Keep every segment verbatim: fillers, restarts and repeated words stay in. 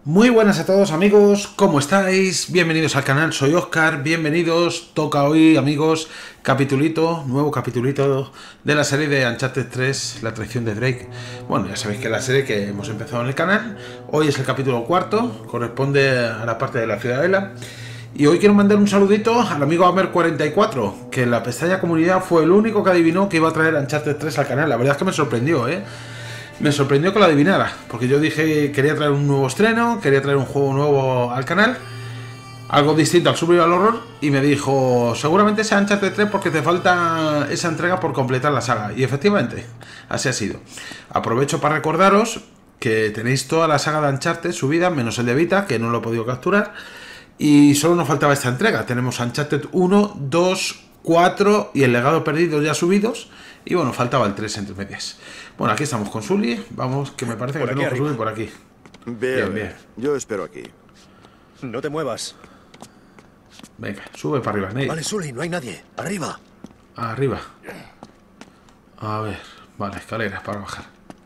Muy buenas a todos amigos, ¿cómo estáis? Bienvenidos al canal, soy Oscar, bienvenidos. Toca hoy amigos, capitulito, nuevo capitulito de la serie de Uncharted tres, la traición de Drake. Bueno, ya sabéis que es la serie que hemos empezado en el canal. Hoy es el capítulo cuarto, corresponde a la parte de la Ciudadela. Y hoy quiero mandar un saludito al amigo Amer cuarenta y cuatro, que en la pestaña comunidad fue el único que adivinó que iba a traer Uncharted tres al canal. La verdad es que me sorprendió, ¿eh? Me sorprendió que lo adivinara, porque yo dije que quería traer un nuevo estreno, quería traer un juego nuevo al canal, algo distinto al Survival Horror, y me dijo, seguramente sea Uncharted tres porque te falta esa entrega por completar la saga. Y efectivamente, así ha sido. Aprovecho para recordaros que tenéis toda la saga de Uncharted subida, menos el de Vita, que no lo he podido capturar, y solo nos faltaba esta entrega. Tenemos Uncharted uno, dos, cuatro y el legado perdido ya subidos. Y bueno, faltaba el tres entre medias. Bueno, aquí estamos con Sully. Vamos, que me parece que tenemos con Sully por aquí. Bien, bien, bien. Yo espero aquí. No te muevas. Venga, sube para arriba, Nate. Vale, Sully, no hay nadie. Arriba. Arriba. A ver, vale, escaleras para bajar.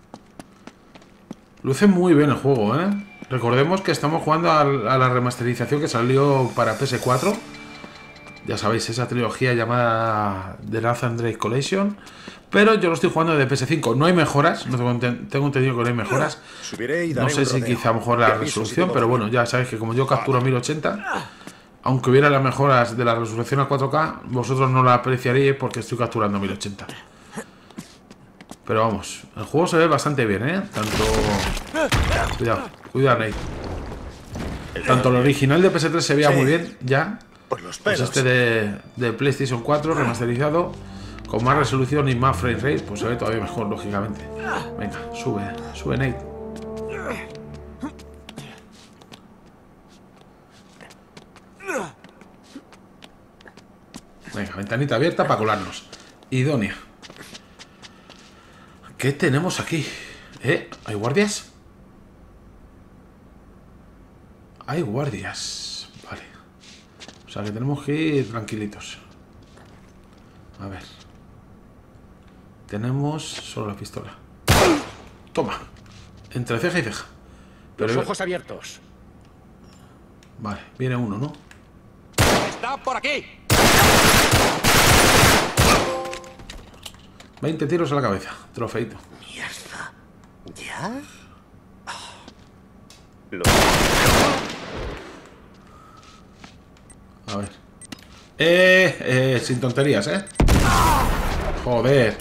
Luce muy bien el juego, ¿eh? Recordemos que estamos jugando a la remasterización que salió para P S cuatro. Ya sabéis, esa trilogía llamada The Nathan Drake Collection. Pero yo lo estoy jugando de P S cinco. No hay mejoras. No tengo, tengo entendido que no hay mejoras. Subiré y no daré sé un si rodeo. quizá mejor la resolución. Si pero bueno, ya sabéis que como yo capturo mil ochenta, aunque hubiera las mejoras de la resolución a cuatro K, vosotros no la apreciaríais porque estoy capturando mil ochenta. Pero vamos, el juego se ve bastante bien, ¿eh? Tanto... Cuidado, cuidado, Nate. Tanto el original de P S tres se veía sí. muy bien, ya. Por los Pues pelos. este de, de PlayStation cuatro remasterizado, con más resolución y más frame rate, pues se ve todavía mejor, lógicamente. Venga, sube, sube, Nate. Venga, ventanita abierta para colarnos. Idónea. ¿Qué tenemos aquí? ¿Eh? ¿Hay guardias? Hay guardias. Vale. O sea que tenemos que ir tranquilitos. A ver. Tenemos solo la pistola. Toma. Entre ceja y ceja. Pero los ojos abiertos. Vale, viene uno, ¿no? ¡Está por aquí! veinte tiros a la cabeza. Trofeito. Mierda. ¿Ya? Lo... A ver. Eh, eh, sin tonterías, ¿eh? Joder.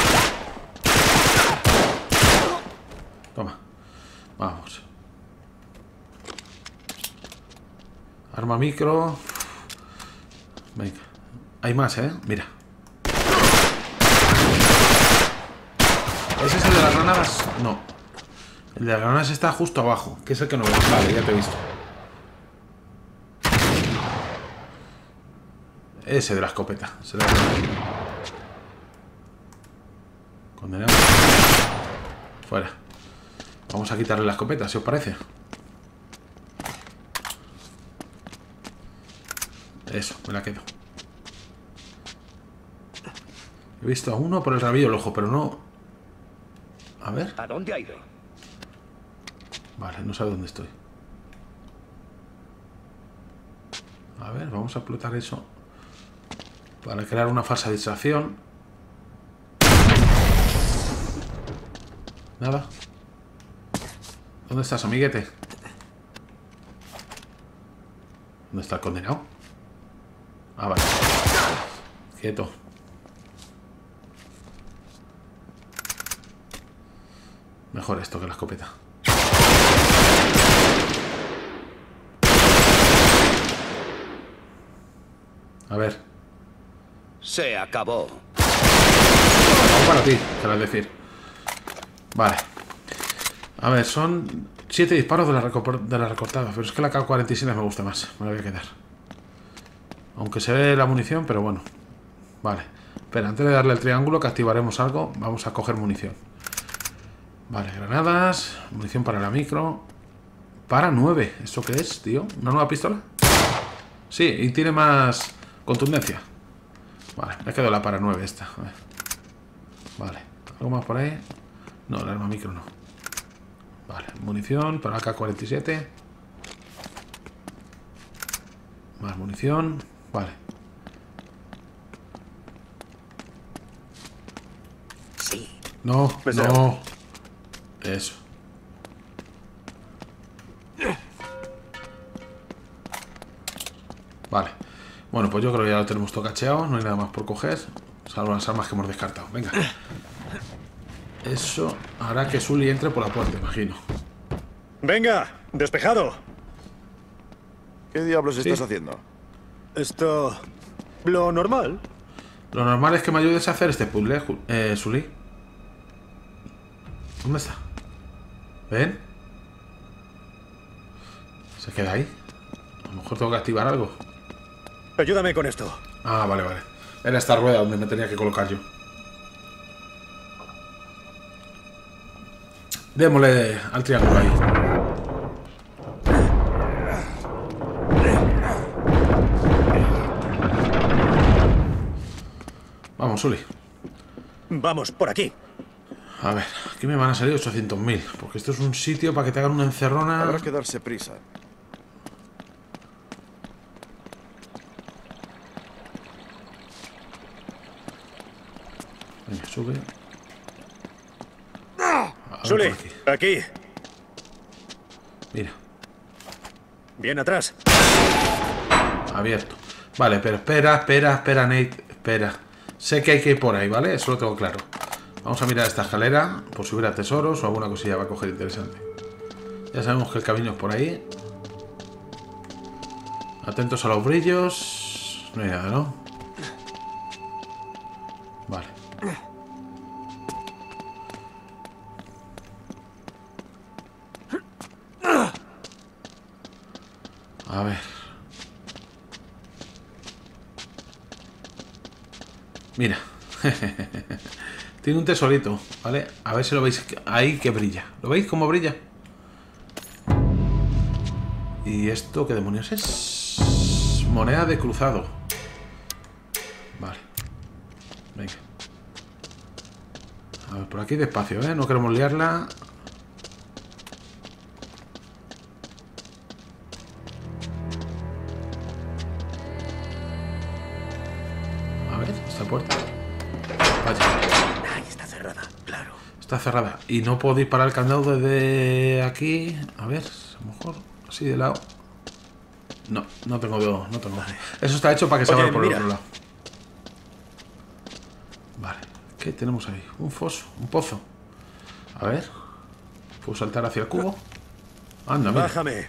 Toma. Vamos. Arma micro. Venga. Hay más, ¿eh? Mira. ¿Ese es el de las granadas? No. El de las granadas está justo abajo, que es el que no veo. Vale, ya te he visto. Ese de la escopeta. Se la condenamos. Fuera. Vamos a quitarle la escopeta, si os parece. Eso, me la quedo. He visto a uno por el rabillo del ojo, pero no... A ver. ¿A dónde ha ido? Vale, no sé dónde estoy. A ver, vamos a explotar eso para crear una falsa distracción. Nada. ¿Dónde estás, amiguete? ¿Dónde está el condenado? Ah, vale. Quieto. Mejor esto que la escopeta. A ver. Se acabó. Vamos para ti, querrás decir. Vale. A ver, son siete disparos de la, de la recortada. Pero es que la K cuarenta y siete me gusta más. Me la voy a quedar. Aunque se ve la munición, pero bueno. Vale. Espera, antes de darle el triángulo que activaremos algo, vamos a coger munición. Vale, granadas. Munición para la micro. Para nueve. ¿Esto qué es, tío? ¿Una nueva pistola? Sí, y tiene más contundencia. Vale, me ha quedado la para nueve esta. A ver. Vale, ¿algo más por ahí? No, el arma micro no. Vale, munición para la K cuarenta y siete. Más munición. Vale. Sí. No, no. Eso. Vale. Bueno, pues yo creo que ya lo tenemos todo cacheado. No hay nada más por coger. Salvo las armas que hemos descartado. Venga. Eso hará que Sully entre por la puerta, imagino. Venga, despejado. ¿Qué diablos Sí. estás haciendo? Esto... lo normal. Lo normal es que me ayudes a hacer este puzzle, Ju- eh, Sully. ¿Dónde está? ¿Ven? ¿Se queda ahí? A lo mejor tengo que activar algo. Ayúdame con esto. Ah, vale, vale. Era esta rueda donde me tenía que colocar yo. Démosle al triángulo ahí. Vamos, Sully. Vamos, por aquí. A ver, aquí me van a salir ochocientos mil. Porque esto es un sitio para que te hagan una encerrona. Habrá que darse prisa. Venga, sube. A ver, Sully, por aquí. aquí. Mira, Bien atrás. abierto. Vale, pero espera, espera, espera, Nate. Espera. Sé que hay que ir por ahí, ¿vale? Eso lo tengo claro. Vamos a mirar esta escalera por si hubiera tesoros o alguna cosilla va a coger interesante. Ya sabemos que el camino es por ahí. Atentos a los brillos. No hay nada, ¿no? Vale. A ver. Mira. Tiene un tesorito, ¿vale? A ver si lo veis ahí que brilla. ¿Lo veis cómo brilla? ¿Y esto qué demonios es? Moneda de cruzado. Vale. Venga. A ver, por aquí despacio, ¿eh? No queremos liarla. A ver, esta puerta. Vaya. Ahí está cerrada, claro. Está cerrada. Y no puedo disparar el candado desde aquí. A ver, a lo mejor así de lado. No, no tengo dedo, no tengo. Eso está hecho para que se Oye, abra por el mira. otro lado. Vale. ¿Qué tenemos ahí? Un foso, un pozo. A ver. ¿Puedo saltar hacia el cubo? Anda, mira. Bájame.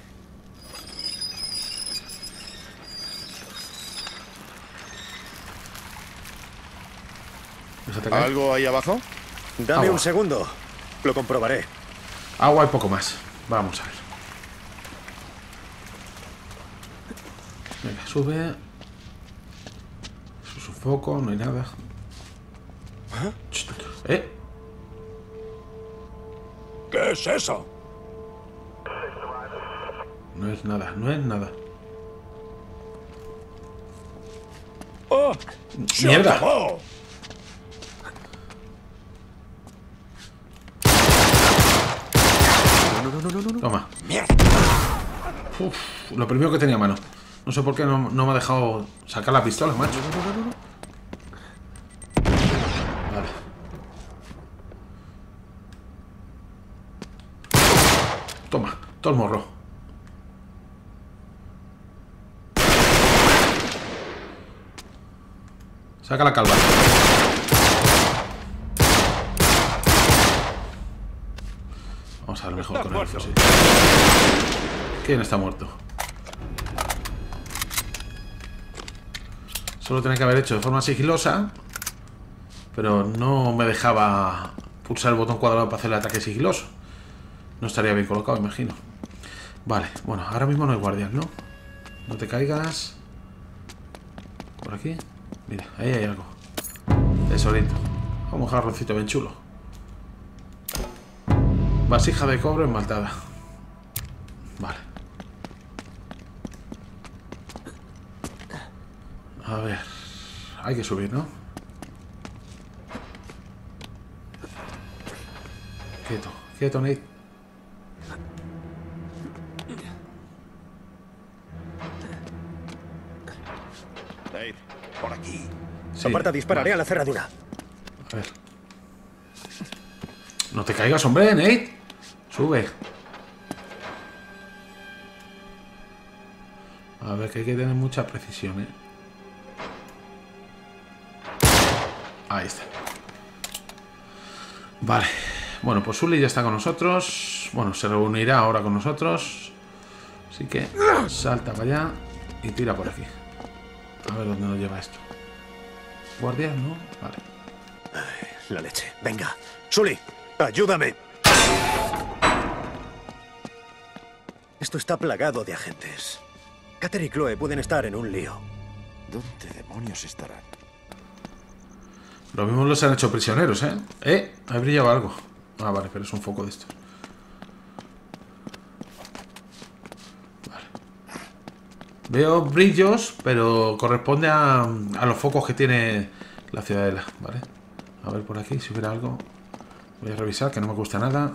Déjate caer. ¿Algo ahí abajo? Dame Agua. un segundo. Lo comprobaré. Agua y poco más. Vamos a ver. Venga, sube. Eso es un foco, no hay nada. Chut. ¿Eh? ¿Qué es eso? No es nada, no es nada. ¡Oh! ¡Se ¡Mierda! acabó! Toma. ¡Mierda! Uf, lo primero que tenía a mano. No sé por qué no, no me ha dejado sacar la pistola, macho. Vale. Toma, todo el morro. Saca la calva. Vamos a ver mejor Está con el muerto. fusil. ¿Quién está muerto? Solo tenía que haber hecho de forma sigilosa, pero no me dejaba pulsar el botón cuadrado para hacer el ataque sigiloso. No estaría bien colocado, imagino. Vale, bueno, ahora mismo no hay guardias, ¿no? No te caigas. Por aquí. Mira, ahí hay algo. Tesorito. Un jarroncito bien chulo. Vasija de cobre esmaltada. Vale. A ver. Hay que subir, ¿no? Quieto, quieto, Nate. Sí, Aparta, dispararé vale. a la cerradura. A ver. No te caigas, hombre, Nate. Sube. A ver, que hay que tener mucha precisión, ¿eh? Ahí está. Vale. Bueno, pues Sully ya está con nosotros. Bueno, se reunirá ahora con nosotros. Así que salta para allá y tira por aquí. A ver dónde nos lleva esto. Guardias, ¿no? Vale. La leche. Venga. Sully, ayúdame. Esto está plagado de agentes. Cater y Chloe pueden estar en un lío. ¿Dónde demonios estarán? Lo mismo los han hecho prisioneros, ¿eh? Eh, ha brillado algo. Ah, vale, pero es un foco de estos. Vale. Veo brillos, pero corresponde a, a los focos que tiene la ciudadela, ¿vale? A ver por aquí si hubiera algo. Voy a revisar, que no me gusta nada.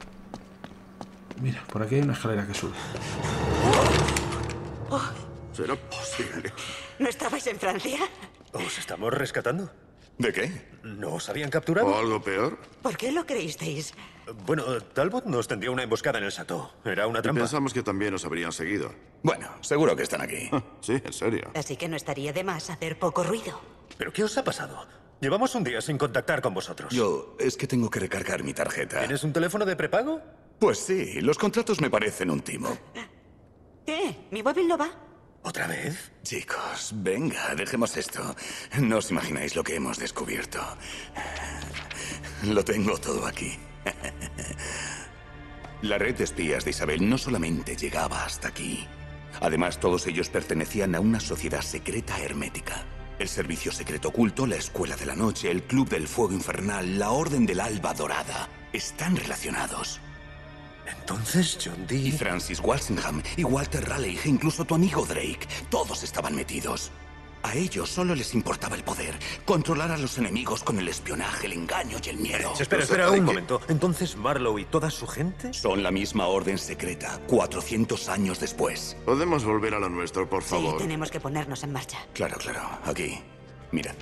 Mira, por aquí hay una escalera que sube. ¿Será posible? ¿No estabais en Francia? ¿Os estamos rescatando? ¿De qué? ¿No os habían capturado? ¿O algo peor? ¿Por qué lo creísteis? Bueno, Talbot nos tendió una emboscada en el Chateau. Era una Y trampa. pensamos que también nos habrían seguido. Bueno, seguro que están aquí. Sí, en serio. Así que no estaría de más hacer poco ruido. ¿Pero qué os ha pasado? Llevamos un día sin contactar con vosotros. Yo es que tengo que recargar mi tarjeta. ¿Tienes un teléfono de prepago? Pues sí, los contratos me parecen un timo. ¿Qué? ¿Mi móvil no va? ¿Otra vez? Chicos, venga, dejemos esto. No os imagináis lo que hemos descubierto. Lo tengo todo aquí. La red de espías de Isabel no solamente llegaba hasta aquí. Además, todos ellos pertenecían a una sociedad secreta hermética. El Servicio Secreto Oculto, la Escuela de la Noche, el Club del Fuego Infernal, la Orden del Alba Dorada. Están relacionados. Entonces, John Dee... Y Francis Walsingham, y Walter Raleigh, e incluso tu amigo Drake. Todos estaban metidos. A ellos solo les importaba el poder. Controlar a los enemigos con el espionaje, el engaño y el miedo. Espera, espera, un momento. Entonces, Marlowe y toda su gente... Son la misma orden secreta, cuatrocientos años después. Podemos volver a lo nuestro, por Sí, favor. tenemos que ponernos en marcha. Claro, claro. Aquí. Mirad.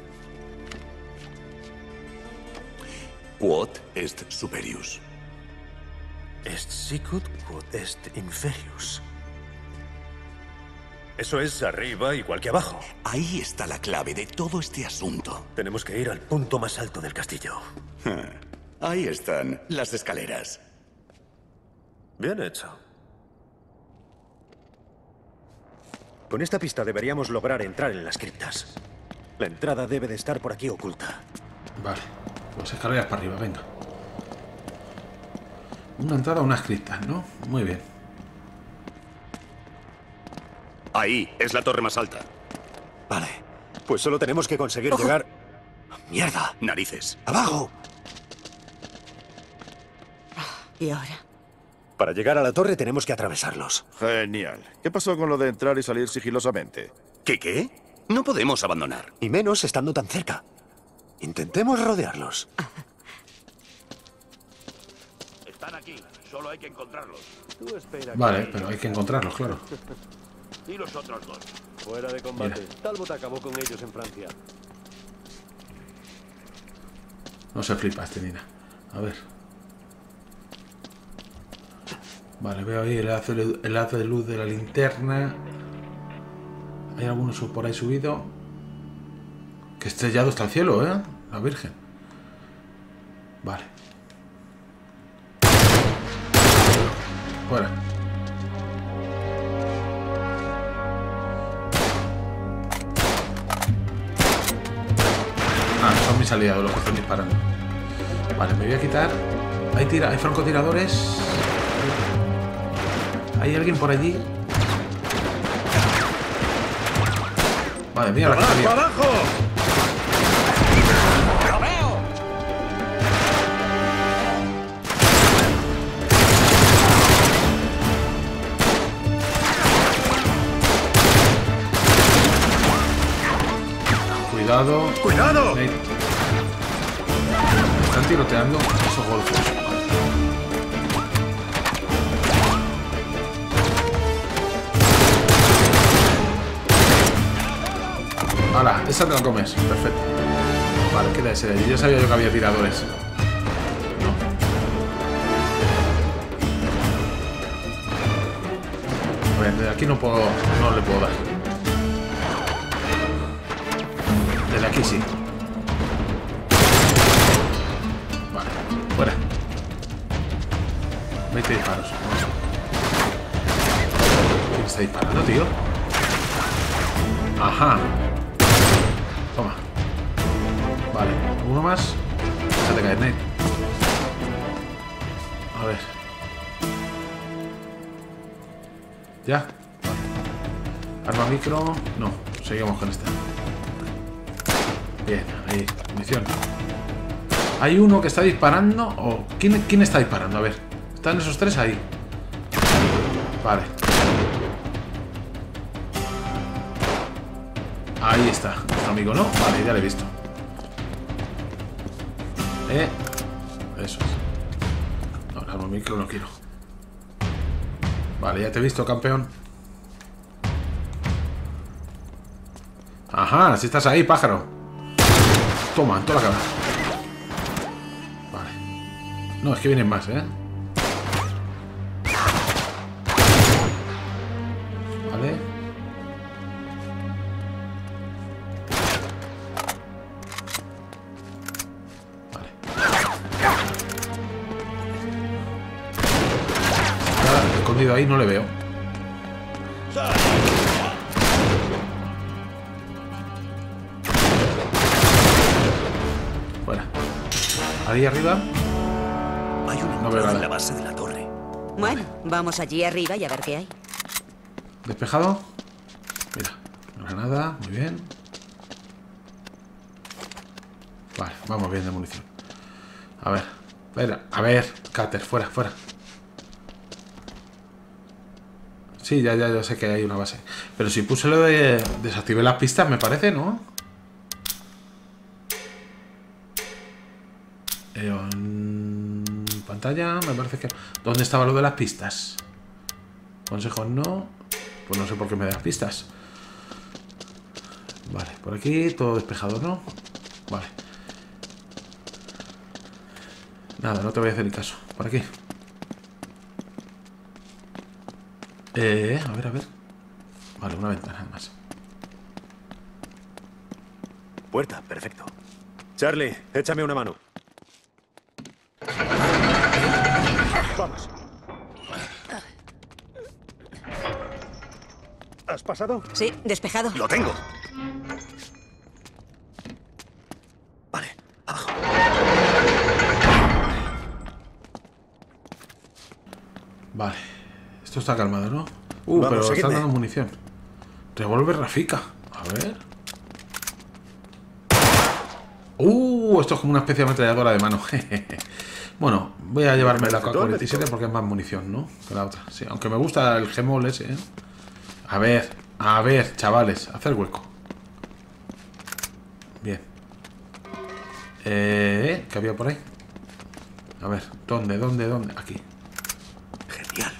Quod est superius. Est sicut quod est inferius. Eso es arriba igual que abajo. Ahí está la clave de todo este asunto. Tenemos que ir al punto más alto del castillo. Ahí están las escaleras. Bien hecho. Con esta pista deberíamos lograr entrar en las criptas. La entrada debe de estar por aquí oculta. Vale, pues escaleras para arriba, venga. Una entrada a unas criptas, ¿no? Muy bien. Ahí es la torre más alta. Vale. Pues solo tenemos que conseguir llegar... ¡Mierda! Narices. ¡Abajo! ¿Y ahora? Para llegar a la torre tenemos que atravesarlos. Genial. ¿Qué pasó con lo de entrar y salir sigilosamente? ¿Qué qué? No podemos abandonar. Y menos estando tan cerca. Intentemos rodearlos. Están aquí. Solo hay que encontrarlos. Tú espera. Vale, pero hay que encontrarlos, claro. Y los otros dos. Fuera de combate. Mira. Talbot acabó con ellos en Francia. No se flipa este Nina. A ver. Vale, veo ahí el haz de, el haz de luz de la linterna. Hay algunos por ahí subido. Que estrellado está el cielo, ¿eh? La Virgen. Vale. Fuera. Ah, son mis aliados los que están disparando. Vale, me voy a quitar. Hay tira, hay francotiradores. ¿Hay alguien por allí? Madre mía, la que salía. ¡Abajo! Cuidado. ¡Cuidado! Me están tiroteando esos golfos. Hala, esa te la comes. Perfecto. Vale, queda ese de allí. Ya sabía yo que había tiradores. No. A ver, de aquí no puedo... No le puedo dar. Desde aquí sí. Vale, fuera. veinte disparos. ¿Quién está disparando, tío? Ajá. Toma. Vale, uno más. Déjate caer, Nate. A ver. ¿Ya? Vale. Arma micro. No, seguimos con esta. Bien, ahí. Munición. Hay uno que está disparando. ¿O quién, quién está disparando? A ver. ¿Están esos tres ahí? Vale. Ahí está, nuestro amigo, ¿no? Vale, ya lo he visto. Eh. Eso es. No, el arma micro no quiero. Vale, ya te he visto, campeón. Ajá, si estás ahí, pájaro. Toma, en toda la cara. Vale. No, es que vienen más, ¿eh? Vale. Vale. Está escondido ahí, no le veo. Fuera. Ahí arriba. Hay una No veo en nada. la base de la torre. Bueno, vamos allí arriba y a ver qué hay. Despejado. Mira, granada, muy bien. Vale, vamos bien de munición. A ver, a ver, a ver, Cáter, fuera, fuera. Sí, ya, ya, ya sé que hay una base. Pero si puse lo de... Desactivé las pistas, me parece, ¿no? Eh, en pantalla, me parece que... ¿Dónde estaba lo de las pistas? Consejos no. Pues no sé por qué me das pistas. Vale, por aquí todo despejado, ¿no? Vale. Nada, no te voy a hacer ni caso. Por aquí. Eh, a ver, a ver. Vale, una ventana nada más. Puerta, perfecto. Charlie, échame una mano. Vamos. ¿Has pasado? Sí, despejado. Lo tengo. Vale, abajo. Vale. Esto está calmado, ¿no? Uh, Vamos, pero seguidme. están dando munición. Revólver Rafika. A ver. Uh, esto es como una especie de ametralladora de mano. Bueno, voy a llevarme la K cuarenta y siete porque es más munición, ¿no? Que la otra. Sí, aunque me gusta el Gemol ese, ¿eh? A ver, a ver, chavales, hacer hueco. Bien. Eh, ¿qué había por ahí? A ver, ¿dónde, dónde, dónde? Aquí. Genial.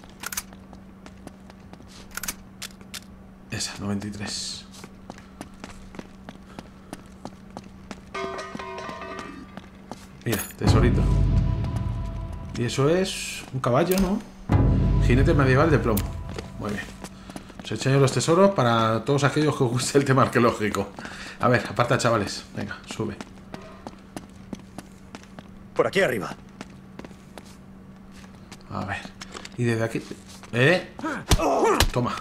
Esa, noventa y tres. Mira, tesorito. Y eso es un caballo, ¿no? Jinete medieval de plomo. Muy bien. Os enseño los tesoros para todos aquellos que os guste el tema arqueológico. A ver, aparta, chavales. Venga, sube. Por aquí arriba. A ver. Y desde aquí... ¿Eh? Toma.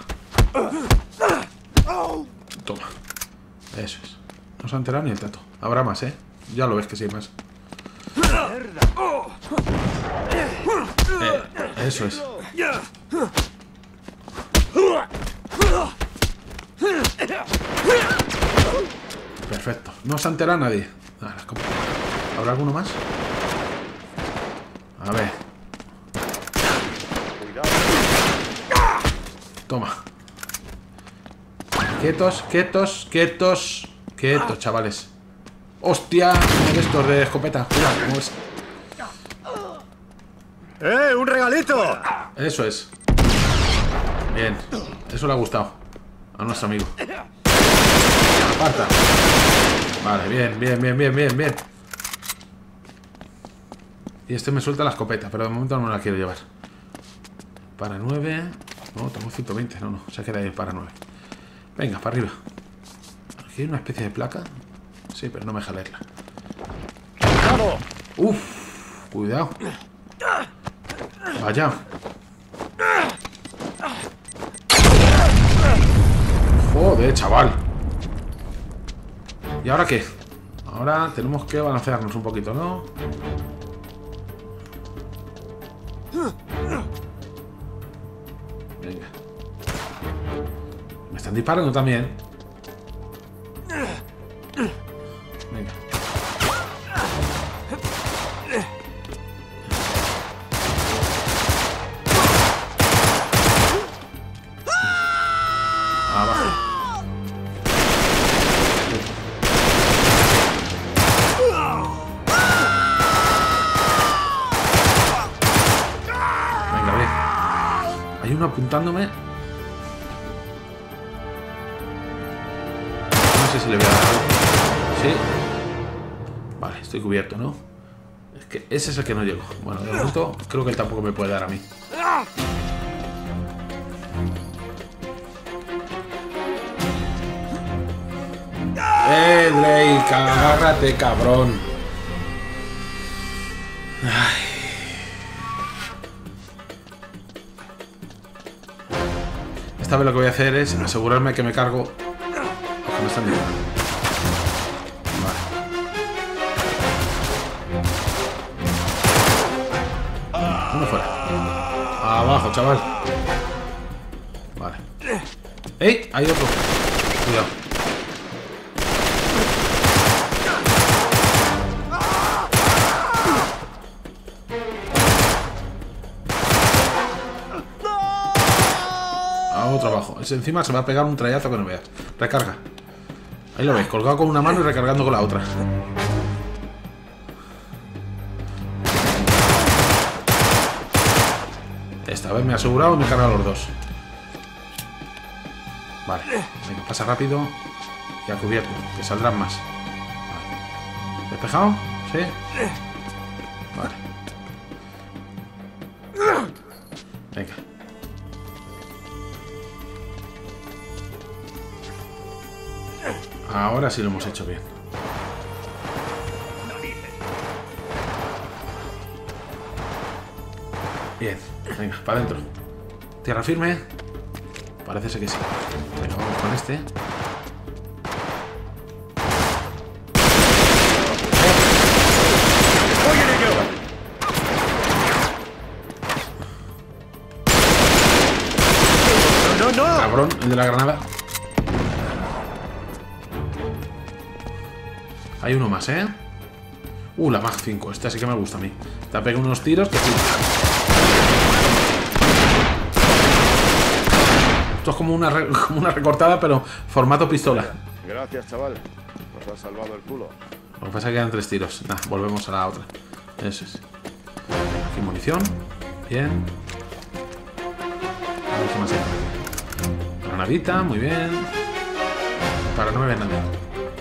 Toma. Eso es. No se ha enterado ni el tato. Habrá más, ¿eh? Ya lo ves que sí hay más. Eh, eso es. Perfecto. No se ha enterado nadie. Nada, ¿cómo? ¿Habrá alguno más? A ver. Toma. Quietos, quietos, quietos. Quietos, chavales. ¡Hostia! De estos de escopeta. Cuidado, ¿cómo es? ¡Eh, un regalito! Eso es. Bien. Eso le ha gustado a nuestro amigo. Aparta. Vale, bien, bien, bien, bien, bien, bien. Y este me suelta la escopeta, pero de momento no me la quiero llevar. Para nueve. No, tengo ciento veinte, no, no, se queda ahí para nueve. Venga, para arriba. Aquí hay una especie de placa. Sí, pero no me deja leerla. Uf, cuidado. Vaya. Joder, chaval. ¿Y ahora qué? Ahora tenemos que balancearnos un poquito, ¿no? Venga. Me están disparando también. Venga. Abajo. Venga, bien. Hay uno apuntándome. No sé si le voy a dar algo. Sí. Vale, estoy cubierto, ¿no? Es que ese es el que no llego. Bueno, de momento creo que él tampoco me puede dar a mí. ¡Eh, Drake! ¡Agárrate, cabrón! Ay. Esta vez lo que voy a hacer es asegurarme que me cargo los que me están disparando. Vale. Uno fuera. Abajo, chaval. Vale. ¡Ey! Hay otro. Cuidado. Otro abajo. Ese encima se va a pegar un trayazo que no veas. Recarga. Ahí lo veis, colgado con una mano y recargando con la otra. Esta vez me he asegurado y me he cargado los dos. Vale, venga, pasa rápido. Y a cubierto, que saldrán más. Vale. ¿Despejado? Sí. Vale. Venga. Ahora sí lo hemos hecho bien. Bien, venga, para adentro. Tierra firme. Parece ser que sí. Venga, vamos con este. ¡No, no! Cabrón, el de la granada. Hay uno más, ¿eh? Uh, la Mag cinco. Esta sí que me gusta a mí. Te ha pegado unos tiros que sí. Esto es como una, re como una recortada, pero formato pistola. Gracias, chaval. Nos has salvado el culo. Lo que pasa es que quedan tres tiros. Nah, volvemos a la otra. Eso es. Aquí munición. Bien. A ver qué más hay. Granadita, muy bien. Para no me ven nada.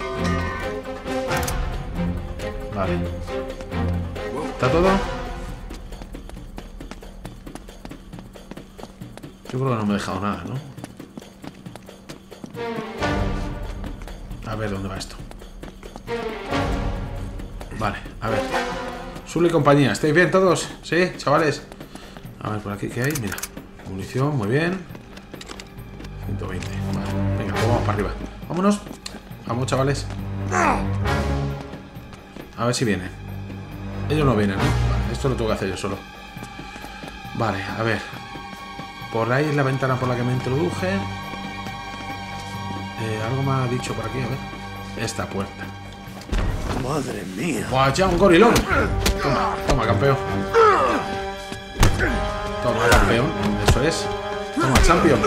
Vale. ¿Está todo? Yo creo que no me he dejado nada, ¿no? A ver, ¿dónde va esto? Vale, a ver. Zulu y compañía, ¿estáis bien todos? ¿Sí, chavales? A ver, por aquí, ¿qué hay? Mira, munición, muy bien. ciento veinte, vale. Venga, pues vamos para arriba. Vámonos. Vamos, chavales. A ver si vienen. Ellos no vienen, ¿no? Vale, esto lo tengo que hacer yo solo. Vale, a ver. Por ahí es la ventana por la que me introduje. Eh, algo me ha dicho por aquí, a ver. Esta puerta. Madre mía. ¡Vaya, un gorilón! Toma, toma, campeón. Toma, campeón. Eso es. Toma, champion.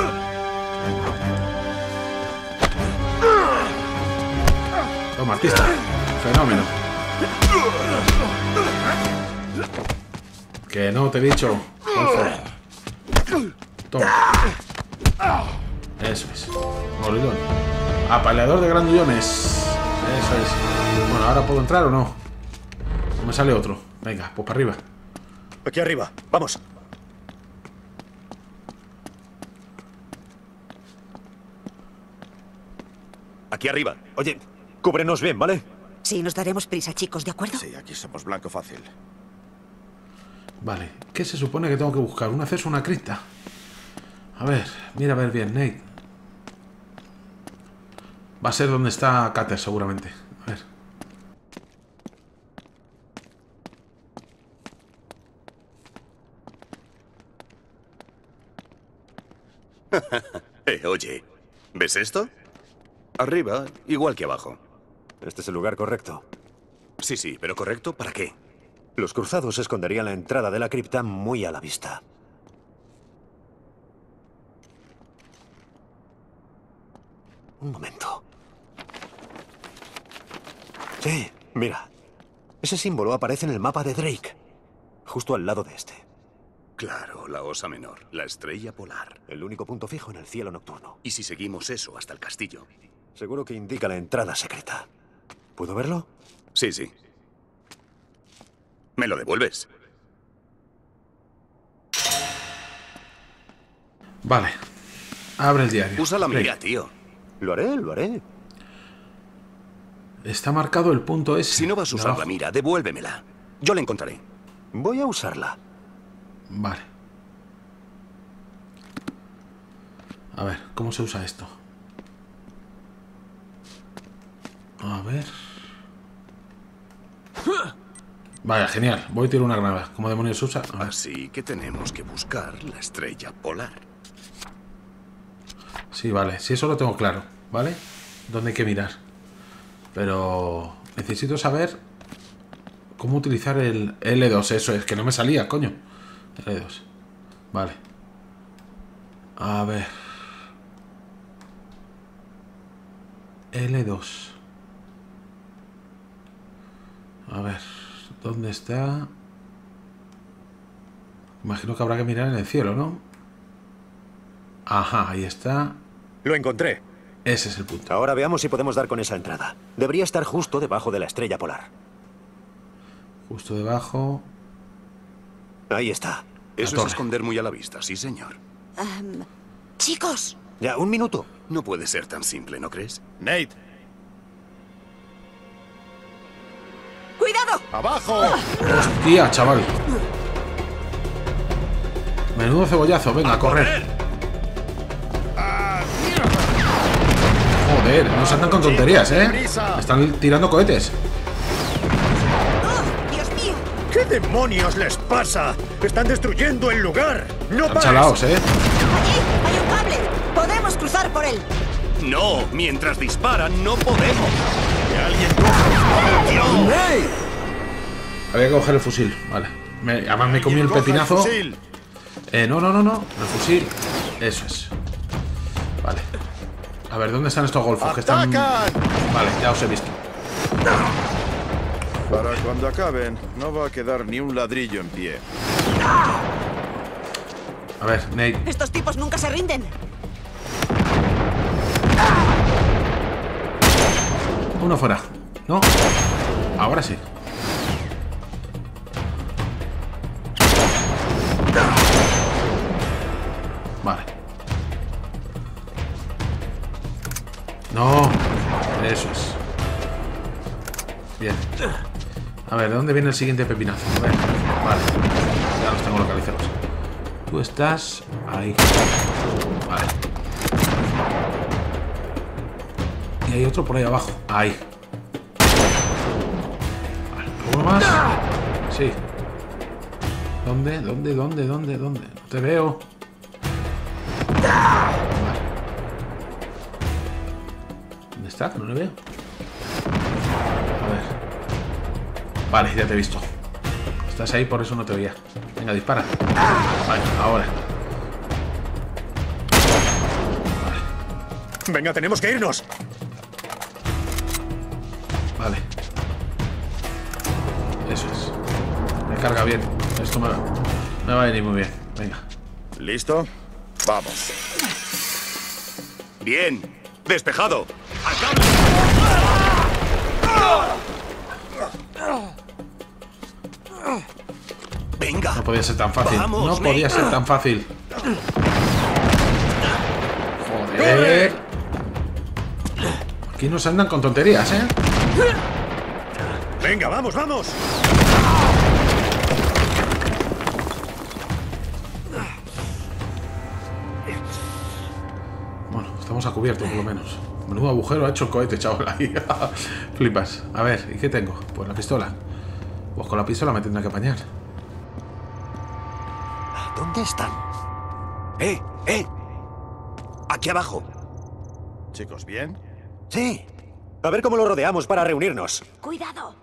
Toma, artista. Fenómeno. Que no te he dicho. Toma. Eso es. Gorilón. Apaleador de grandullones. Eso es. Bueno, ¿ahora puedo entrar o no? Me sale otro. Venga, pues para arriba. Aquí arriba, vamos. Aquí arriba. Oye, cúbrenos bien, ¿vale? Sí, nos daremos prisa, chicos, ¿de acuerdo? Sí, aquí somos blanco fácil. Vale, ¿qué se supone que tengo que buscar? ¿Un acceso a una cripta? A ver, mira a ver bien, Nate. Va a ser donde está Cutter, seguramente. A ver. eh, oye, ¿ves esto? Arriba, igual que abajo. Este es el lugar correcto. Sí, sí, pero ¿correcto para qué? Los cruzados esconderían la entrada de la cripta muy a la vista. Un momento. Sí, mira. Ese símbolo aparece en el mapa de Drake. Justo al lado de este. Claro, la Osa Menor, la estrella polar. El único punto fijo en el cielo nocturno. ¿Y si seguimos eso hasta el castillo? Seguro que indica la entrada secreta. ¿Puedo verlo? Sí, sí. ¿Me lo devuelves? Vale. Abre el diario. Usa la Play. mira, tío. Lo haré, lo haré. Está marcado el punto S. Si no vas a de usar abajo. la mira, devuélvemela. Yo la encontraré. Voy a usarla. Vale. A ver, ¿cómo se usa esto? A ver. Vaya, genial. Voy a tirar una granada. ¿Cómo demonios se usa? A ver. Así que tenemos que buscar la estrella polar. Sí, vale. Sí, eso lo tengo claro. ¿Vale? ¿Dónde hay que mirar? Pero necesito saber cómo utilizar el L dos. Eso es, que no me salía, coño. L dos. Vale. A ver. L dos. A ver. ¿Dónde está? Imagino que habrá que mirar en el cielo, ¿no? Ajá, ahí está. Lo encontré. Ese es el punto. Ahora veamos si podemos dar con esa entrada. Debería estar justo debajo de la estrella polar. Justo debajo. Ahí está. Eso torre. es esconder muy a la vista, sí, señor. Am, chicos, Ya, un minuto. No puede ser tan simple, ¿no crees? Nate, ¡cuidado! abajo. Hostia, chaval. Menudo cebollazo, venga, a correr. Joder, no se andan con tonterías, ¿eh? Están tirando cohetes. ¡Oh, Dios mío! ¿Qué demonios les pasa? ¡Están destruyendo el lugar! ¡No Están pares! chalaos, ¿eh? ¡Allí hay un cable! ¡Podemos cruzar por él! No, mientras disparan no podemos. ¡Que alguien coja! ¡Dios! Había que coger el fusil, vale. Me- además me comí el Coja pepinazo. fusil. Eh, no, no, no, no. El fusil. Eso es. Vale. A ver, ¿dónde están estos golfos? Que están. ¡Atacan! Vale, ya os he visto. Para cuando acaben, no va a quedar ni un ladrillo en pie. A ver, Nate. Estos tipos nunca se rinden. Uno fuera. ¿No? Ahora sí. Vale. No. Eso es. Bien. A ver, ¿de dónde viene el siguiente pepinazo? A ver. Vale. Ya los tengo localizados. Tú estás ahí. Vale. Y hay otro por ahí abajo. Ahí. Vale. ¿Uno más? Sí. ¿Dónde? ¿Dónde? ¿Dónde? ¿Dónde? ¿Dónde? No te veo. Vale. ¿Dónde está? No le veo. A ver. Vale, ya te he visto. Estás ahí, por eso no te veía. Venga, dispara. Vale, ahora. Venga, tenemos que irnos. Vale. Eso es. Me carga bien. Esto me, me va a venir muy bien. Venga. ¿Listo? Vamos. Bien. ¡Despejado! ¡Al cable! Venga. No podía ser tan fácil. Vamos, no podía Nate. ser tan fácil. Joder. Aquí nos andan con tonterías, ¿eh? ¡Venga, vamos, vamos! Bueno, estamos a cubierto por lo menos. Menudo agujero ha hecho el cohete, chaval. Ahí. Flipas. A ver, ¿y qué tengo? Pues la pistola. Pues con la pistola me tendrá que apañar. ¿Dónde están? ¡Eh! ¡Eh! Aquí abajo. Chicos, ¿bien? Sí. A ver cómo lo rodeamos para reunirnos. ¡Cuidado!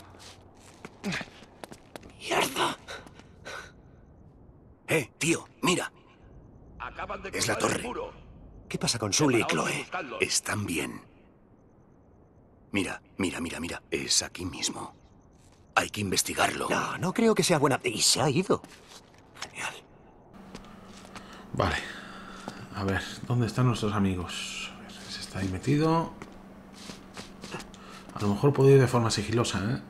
Mierda. Eh, tío, mira. Acaban de Es la cruzar el torre. muro. ¿Qué pasa con Sully y Ahora Chloe? buscadlos. Están bien. Mira, mira, mira, mira. Es aquí mismo. Hay que investigarlo. No, no creo que sea buena... Y se ha ido. Genial. Vale. A ver, ¿dónde están nuestros amigos? A ver, ese está ahí metido. A lo mejor puedo ir de forma sigilosa, ¿eh?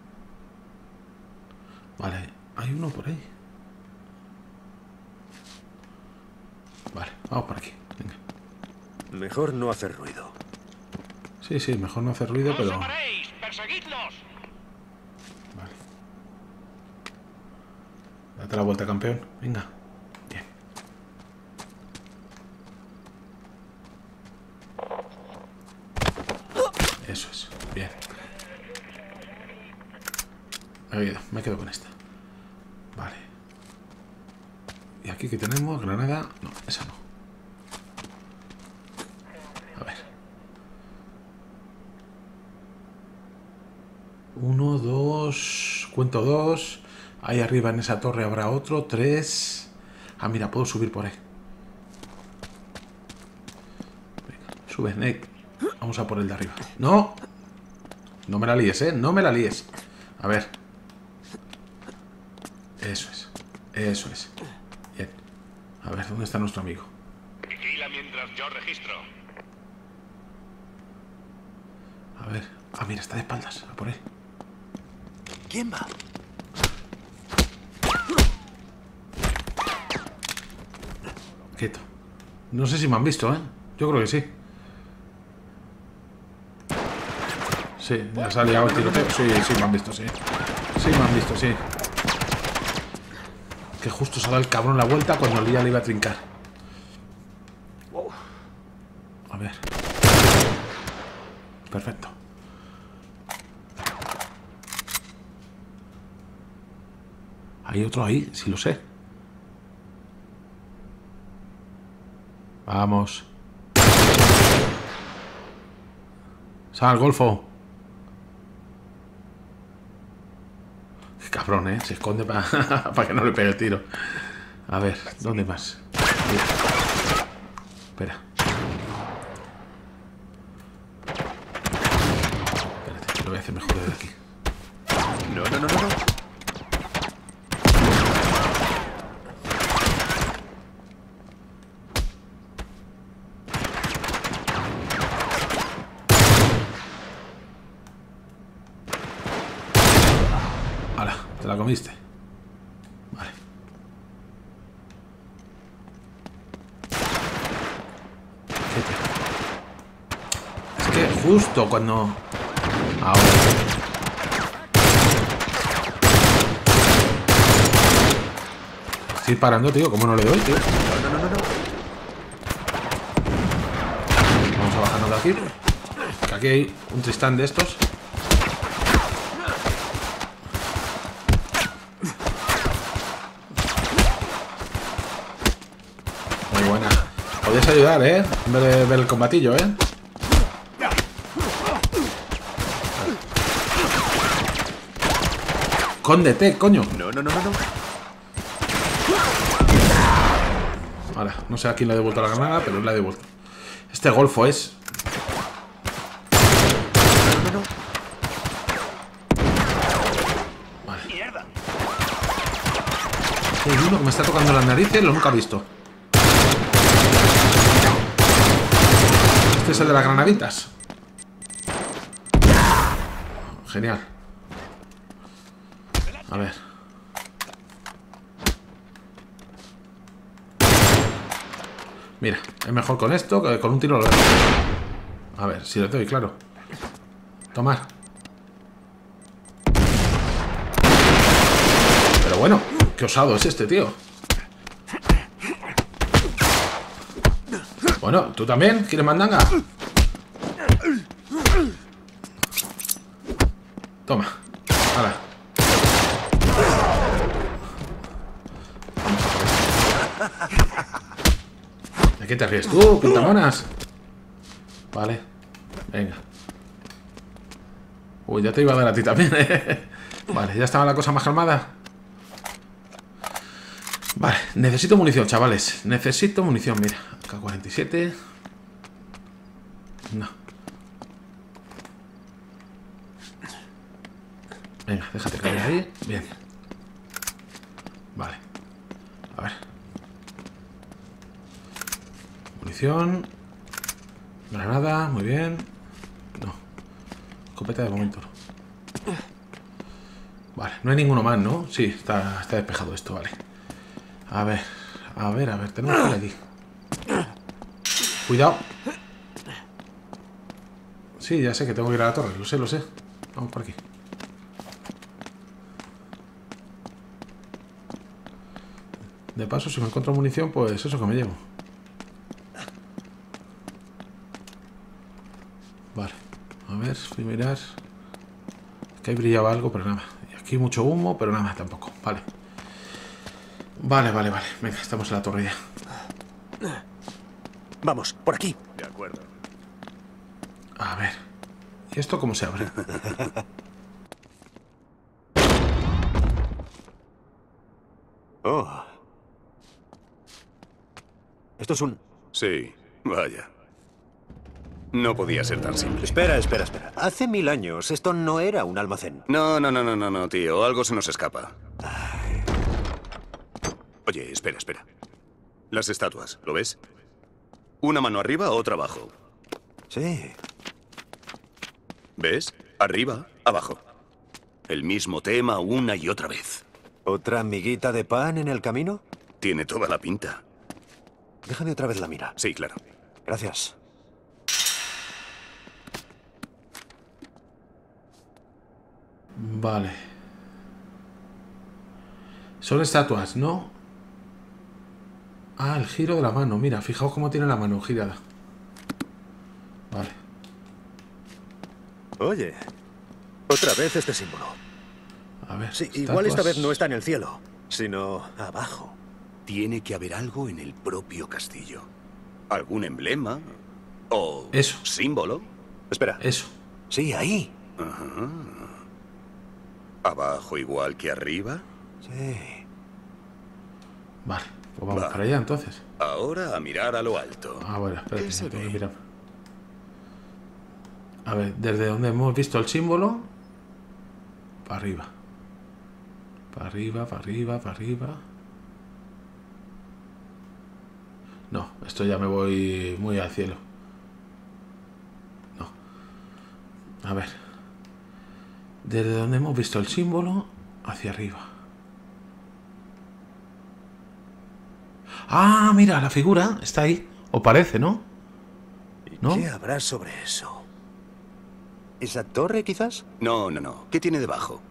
Vale, hay uno por ahí. Vale, vamos por aquí. Venga. Mejor no hacer ruido. Sí, sí, mejor no hacer ruido, pero... Vale. Date la vuelta, campeón. Venga. Bien. Eso es. Bien. Me quedo, me quedo con esta. Vale. ¿Y aquí qué tenemos? ¿Granada? No, esa no. A ver. Uno, dos... Cuento dos. Ahí arriba en esa torre habrá otro. Tres. Ah, mira, puedo subir por ahí. Venga, sube, Nate. Vamos a por el de arriba. ¡No! No me la líes, ¿eh? No me la líes. A ver. Eso es. Eso es. Bien. A ver, ¿dónde está nuestro amigo? Vigila mientras yo registro. A ver. Ah, mira, está de espaldas. A por él. ¿Quién va? Quieto. No sé si me han visto, ¿eh? Yo creo que sí. Sí, ya se ha liado el tiroteo. Sí, sí, me han visto, sí. Sí, me han visto, sí. Que justo se ha dado el cabrón la vuelta cuando el día le iba a trincar. A ver. Perfecto. Hay otro ahí, sí lo sé. Vamos. Sal, Golfo. Qué cabrón, ¿eh? Se esconde para pa que no le pegue el tiro. A ver, ¿dónde más? Mira. Espera. Espérate, lo voy a hacer mejor desde aquí. No, no, no, no, no. Hala, te la comiste. Vale. Es que justo cuando... Ahora. Estoy parando, tío. ¿Cómo no le doy, tío? No, no, no, no. Vamos a bajarnos de aquí. Que aquí hay un Tristán de estos. Muy buena. Podéis ayudar, ¿eh? En vez de ver el combatillo, ¿eh? Cóndete, coño. No, no, no, no, no. Ahora, no sé a quién le he devuelto la granada, pero le he devuelto. Este golfo es... No, no, no. Vale. Hay uno que me está tocando las narices, lo nunca he visto. Este Este es el de las granaditas. Genial. A ver. Mira, es mejor con esto que con un tiro. A ver, si le doy, claro. Tomar. Pero bueno, qué osado es este, tío. Bueno, ¿tú también? ¿Quieres mandanga? Toma. Hala. ¿De qué te ríes tú, pintamonas? Vale. Venga. Uy, ya te iba a dar a ti también, ¿eh? Vale, ya estaba la cosa más calmada. Vale, necesito munición, chavales. Necesito munición, mira. K cuarenta y siete. No. Venga, déjate caer ahí. Bien. Vale. A ver. Munición. Granada, muy bien. No. Escopeta de momento. Vale, no hay ninguno más, ¿no? Sí, está, está despejado esto, vale. A ver, a ver, a ver, tenemos que ir aquí. Cuidado. Sí, ya sé que tengo que ir a la torre, lo sé, lo sé. Vamos por aquí. De paso, si me encuentro munición, pues eso que me llevo. Vale, a ver, voy a mirar. Que ahí brillaba algo, pero nada. Y aquí mucho humo, pero nada, tampoco. Vale. Vale, vale, vale. Venga, estamos en la torre ya. Vamos, por aquí. De acuerdo. A ver. ¿Y esto cómo se abre? Oh. Esto es un... Sí, vaya. No podía ser tan simple. Espera, espera, espera. Hace mil años esto no era un almacén. No, no, no, no, no, no, tío. Algo se nos escapa. Oye, espera, espera. Las estatuas, ¿lo ves? Una mano arriba, otra abajo. Sí. ¿Ves? Arriba, abajo. El mismo tema una y otra vez. ¿Otra miguita de pan en el camino? Tiene toda la pinta. Déjame otra vez la mira. Sí, claro. Gracias. Vale. Son estatuas, ¿no? Ah, el giro de la mano. Mira, fijaos cómo tiene la mano girada. Vale. Oye, otra vez este símbolo. A ver. Sí, estatuas. igual esta vez no está en el cielo, sino abajo. Tiene que haber algo en el propio castillo. ¿Algún emblema? ¿O Eso. símbolo? Espera. Eso. Sí, ahí. Ajá. ¿Abajo igual que arriba? Sí. Vale. Pues vamos Va. para allá entonces. Ahora a mirar a lo alto. Ah, bueno, espérate, ¿Qué se tengo que ve? mirar. A ver, desde donde hemos visto el símbolo, para arriba. Para arriba, para arriba, para arriba. No, esto ya me voy muy al cielo. No. A ver. Desde donde hemos visto el símbolo, hacia arriba. Ah, mira, la figura está ahí. O parece, ¿no? ¿No? ¿Qué habrá sobre eso? ¿Esa torre, quizás? No, no, no. ¿Qué tiene debajo?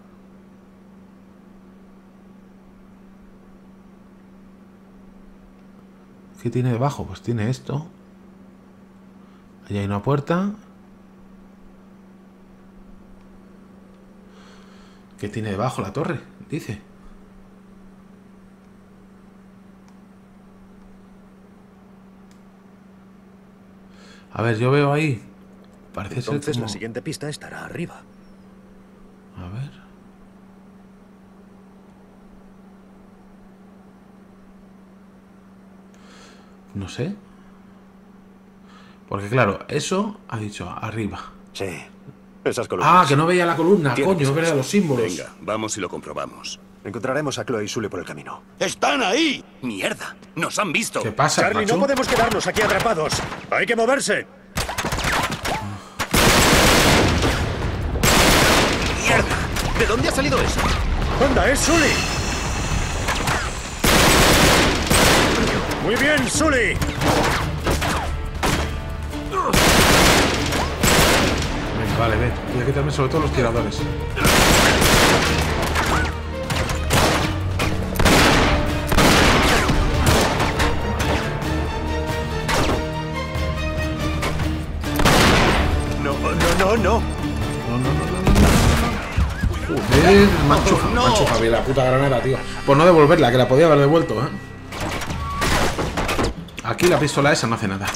¿Qué tiene debajo? Pues tiene esto. Allí hay una puerta. ¿Qué tiene debajo la torre? Dice. A ver, yo veo ahí. Parece ser Entonces como... la siguiente pista estará arriba. A ver. No sé. Porque claro, eso ha dicho arriba. Sí. Esas columnas. Ah, que no veía la columna, Tiene que coño, ser veía eso. los símbolos. Venga, vamos y lo comprobamos. Encontraremos a Chloe y Sule por el camino. ¡Están ahí! ¡Mierda! ¡Nos han visto! ¿Qué pasa, Charlie, macho? no podemos quedarnos aquí atrapados. ¡Hay que moverse! ¿De dónde ha salido eso? ¡Anda, es Sully! ¡Muy bien, Sully! Venga, vale, ve. Voy a quitarme sobre todo los tiradores. No, no, no, no. No, no, no, no, no, no. Joder, me ha enchufado, me ha enchufado bien la puta granada, tío. Por no devolverla, que la podía haber devuelto, ¿eh? Aquí la pistola esa no hace nada.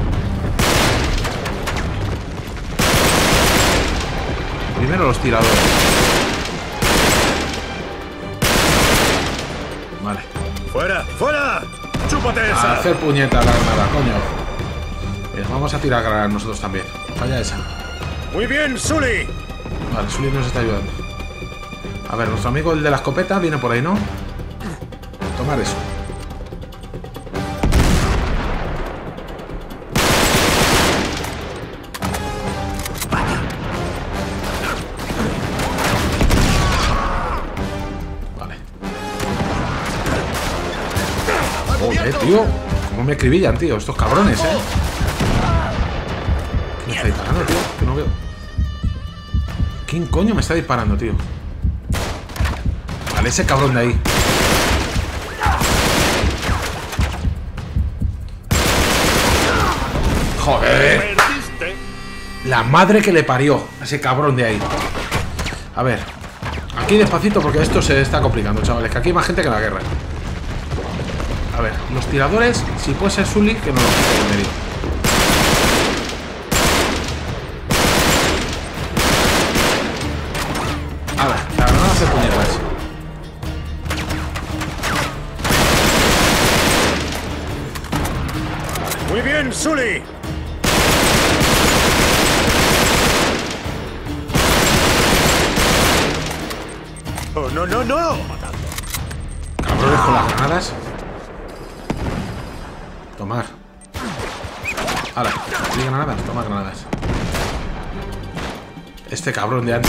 Primero los tiradores. Vale. ¡Fuera, fuera! ¡Chúpate A esa! hacer puñeta la granada, coño. Eh, vamos a tirar granadas nosotros también. Vaya esa. ¡Muy bien, Sully! Vale, Sully nos está ayudando. A ver, nuestro amigo el de la escopeta viene por ahí, ¿no? Tomar eso. Vale. Joder, tío. Cómo me escribillan, tío. Estos cabrones, ¿eh? ¿Qué me está disparando, tío? Que no veo. ¿Quién coño me está disparando, tío? Vale, ese cabrón de ahí. Joder. La madre que le parió a ese cabrón de ahí. A ver. Aquí despacito porque esto se está complicando, chavales. Que aquí hay más gente que en la guerra. A ver, los tiradores, si puede ser Sully, que no lo quite en medio. A ver, la granada se puñetas. ¡Muy bien, Sully! ¡Oh, no, no, no! Cabrones con las granadas. Tomar. Ahora, ¿hay granadas? Toma granadas. Este cabrón de antes.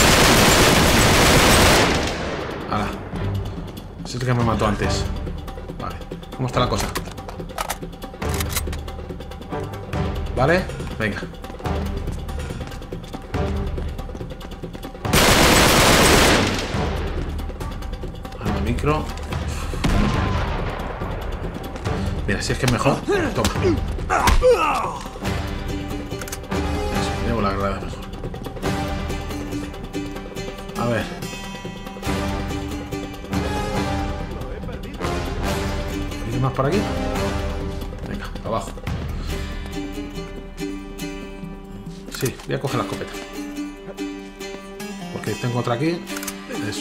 Ahora. Es el que me mató antes. Vale. ¿Cómo está la cosa? ¿Vale? Venga. Arma micro. Mira, si es que es mejor. Toma. Eso, llevo la granada mejor. A ver. ¿Hay más por aquí? Venga, abajo. Sí, voy a coger la escopeta. Porque tengo otra aquí. Eso.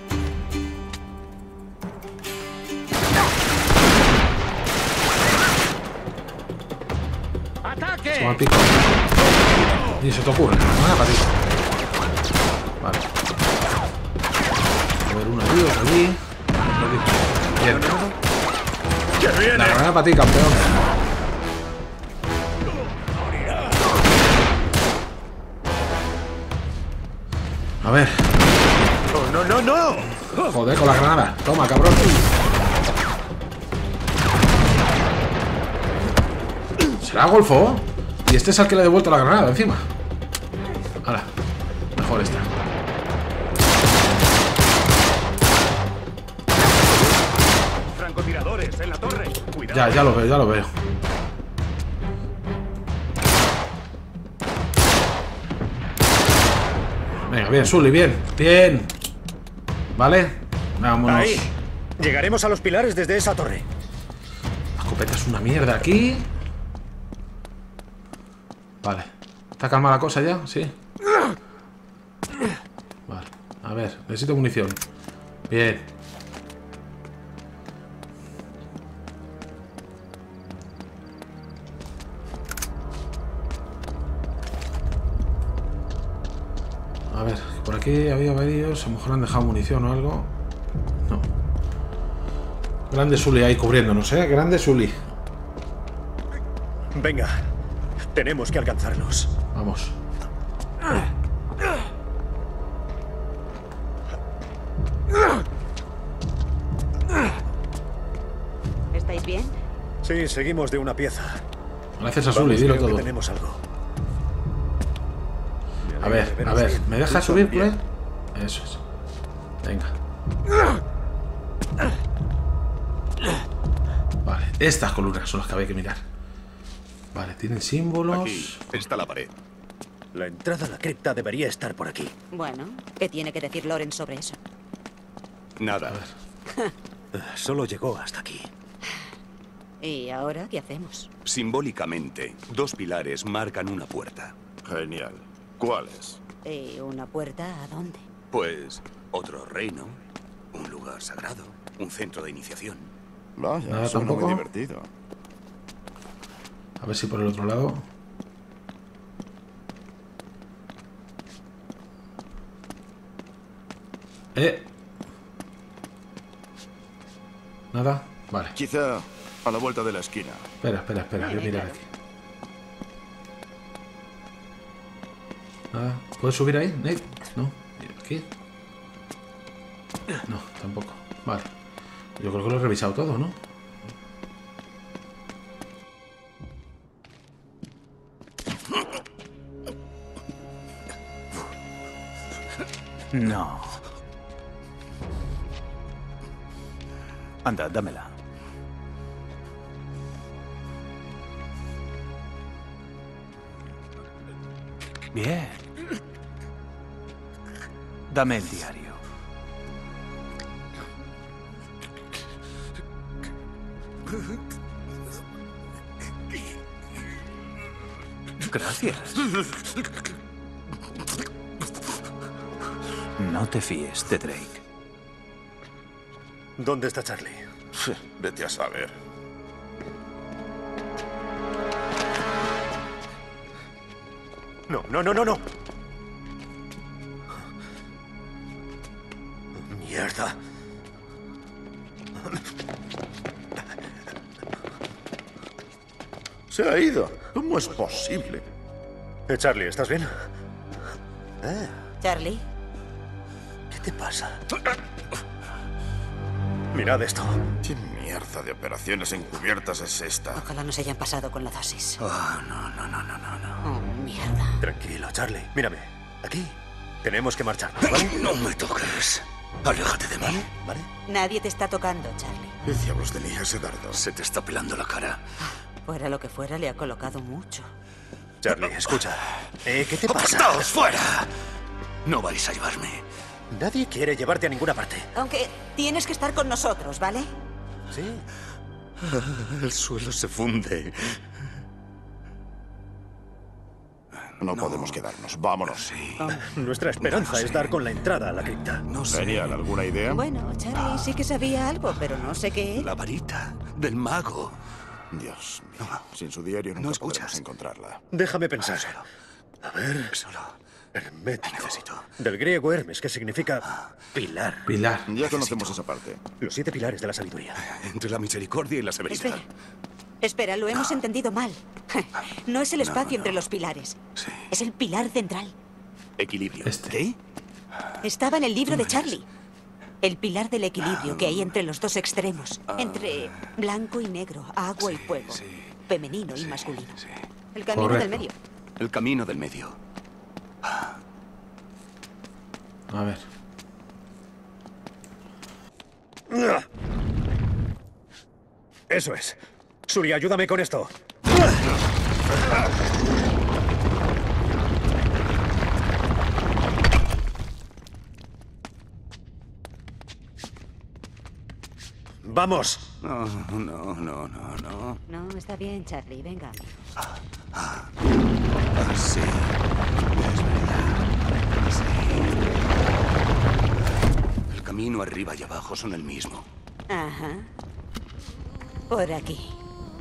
Se me ha picado. Ni se te ocurre. Nada para ti. Vale. A ver, uno allí, otro allí. Bien. ¡Que viene! La granada para ti, campeón. A ver. ¡Oh, no, no, no! Joder, con la granada. Toma, cabrón. ¿Será Golfo? Y este es el que le ha devuelto la granada encima. Ahora, mejor esta. Francotiradores en la torre. Cuidado. Ya, ya lo veo, ya lo veo. Venga, bien, Sully, bien, bien. ¿Vale? Vámonos. Ahí. Llegaremos a los pilares desde esa torre. La escopeta es una mierda aquí. Vale. ¿Está calmada la cosa ya? Sí. Vale. A ver, necesito munición. Bien. A ver, por aquí había varios. A lo mejor han dejado munición o algo. No. Grande Sully ahí cubriéndonos, ¿eh? Grande Sully. Venga. Tenemos que alcanzarlos. Vamos. bien? Sí, seguimos de una pieza. Gracias a Sully, Vamos, dilo creo que todo. tenemos algo. Me A alegra ver, de a veros ver, bien. ¿me dejas Tú subir, también. Claire? Eso es. Venga. Vale, estas columnas son las que había que mirar. Vale, tienen símbolos. Aquí está la pared. La entrada a la cripta debería estar por aquí. Bueno, ¿qué tiene que decir Loren sobre eso? Nada. Eh, Solo llegó hasta aquí. ¿Y ahora qué hacemos? Simbólicamente, dos pilares marcan una puerta. Genial. ¿Cuáles? ¿Y una puerta a dónde? Pues otro reino, un lugar sagrado, un centro de iniciación. Vaya, Nada, suena tampoco. muy divertido. A ver si por el otro lado. Eh. Nada. Vale. Quizá a la vuelta de la esquina. Espera, espera, espera. Voy a mirar aquí. Nada. ¿Puedes subir ahí, Nate? No. ¿Y aquí? No, tampoco. Vale. Yo creo que lo he revisado todo, ¿no? No. Anda, dámela. Bien. Dame el diario. Gracias. No te fíes de Drake. ¿Dónde está Charlie? Vete a saber. No, no, no, no, no. Mierda. Se ha ido. ¿Cómo es posible? Eh, Charlie, ¿estás bien? Charlie, ¿Qué te pasa? Mirad esto. ¿Qué mierda de operaciones encubiertas es esta? ojalá no se hayan pasado con la dosis. Ah, no, no, no, no, no, no. Oh, mierda. Tranquilo, Charlie. Mírame. Aquí. Tenemos que marchar, ¿vale? No me toques. Aléjate de mí. ¿Vale? Nadie te está tocando, Charlie. ¿Qué diablos tenía ese dardo? Se te está pelando la cara. Fuera lo que fuera, le ha colocado mucho. Charlie, escucha. Eh, ¿qué te pasa? ¡Apartaos fuera! No vais a llevarme. Nadie quiere llevarte a ninguna parte. Aunque tienes que estar con nosotros, ¿vale? Sí. El suelo se funde. No, podemos quedarnos. Vámonos. Sí. Nuestra esperanza No sé. es dar con la entrada a la cripta. No sé. Genial. ¿Alguna idea? Bueno, Charlie sí que sabía algo, pero no sé qué. La varita del mago. Dios mío. Sin su diario nunca No podremos escuchas. encontrarla. Déjame pensar. Solo. A ver. Solo. Hermético. Necesito. Del griego Hermes, que significa pilar. Pilar. Ya conocemos esa parte. Los siete pilares de la sabiduría. Entre la misericordia y la severidad. Espera. Espera, lo hemos entendido mal. No es el espacio no. entre los pilares. Sí. Es el pilar central. Equilibrio. Este. ¿Qué? Estaba en el libro de Charlie. El pilar del equilibrio que hay entre los dos extremos. Entre blanco y negro, agua y fuego. sí. Femenino y Sí, masculino. sí. El camino Correcto. del medio. El camino del medio. A ver. Eso es. Suri, ayúdame con esto. Vamos. No, no, no, no, no. No, está bien, Charlie. Venga. Ah, sí. Es verdad. Sí. El camino arriba y abajo son el mismo. Ajá. Por aquí.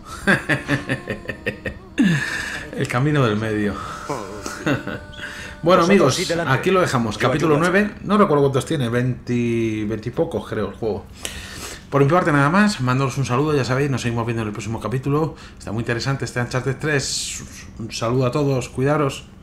El camino del medio. Bueno, Vosotros, amigos, sí, delante. aquí lo dejamos. Yo Capítulo ayudo a nueve. No recuerdo cuántos tiene. veinte, veinte y pocos, creo, el juego. Por mi parte, nada más. Mándanos un saludo, ya sabéis. Nos seguimos viendo en el próximo capítulo. Está muy interesante este Uncharted tres. Un saludo a todos. Cuidaros.